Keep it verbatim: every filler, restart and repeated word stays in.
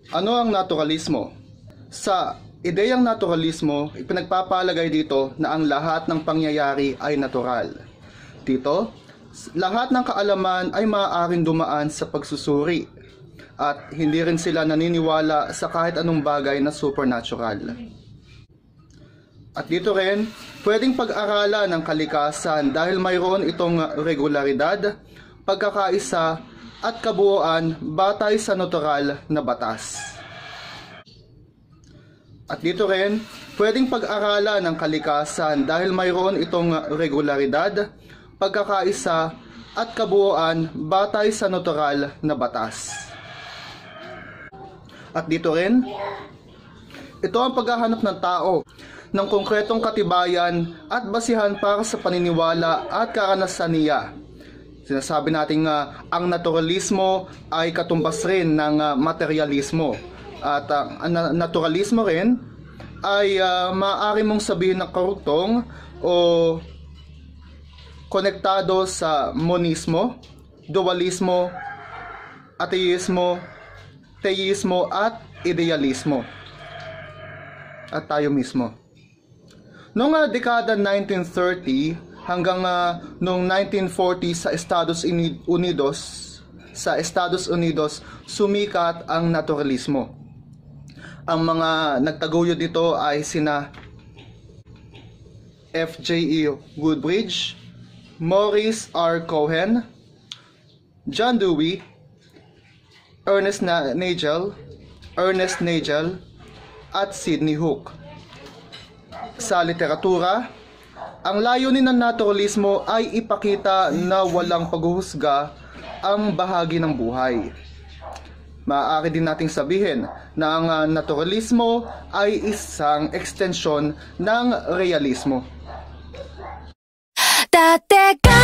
Ano ang naturalismo? Sa ideyang naturalismo, ipinagpapalagay dito na ang lahat ng pangyayari ay natural. Dito, lahat ng kaalaman ay maaaring dumaan sa pagsusuri at hindi rin sila naniniwala sa kahit anong bagay na supernatural. At dito rin, pwedeng pag-aralan ng kalikasan dahil mayroon itong regularidad, pagkakaisa at kabuuan batay sa natural na batas. At dito rin, pwedeng pag-aralan ng kalikasan dahil mayroon itong regularidad, pagkakaisa at kabuuan batay sa natural na batas. At dito rin, ito ang paghahanap ng tao ng konkretong katibayan at basihan para sa paniniwala at karanasan niya. Sinasabi natin nga uh, ang naturalismo ay katumbas rin ng uh, materialismo. At uh, ang naturalismo rin ay uh, maaari mong sabihin na karugtong o konektado sa monismo, dualismo, ateismo, teismo at idealismo. At tayo mismo. Noong uh, dekada nineteen thirty hanggang uh, noong nineteen forty sa Estados Unidos, sa Estados Unidos sumikat ang naturalismo. Ang mga nagtaguyod dito ay sina F J E Woodbridge, Maurice R. Cohen, John Dewey, Ernest Nagel, Ernest Nagel at Sidney Hook. Sa literatura, ang layunin ng naturalismo ay ipakita na walang paghuhusga ang bahagi ng buhay. Maaari din nating sabihin na ang naturalismo ay isang ekstensyon ng realismo. Tateka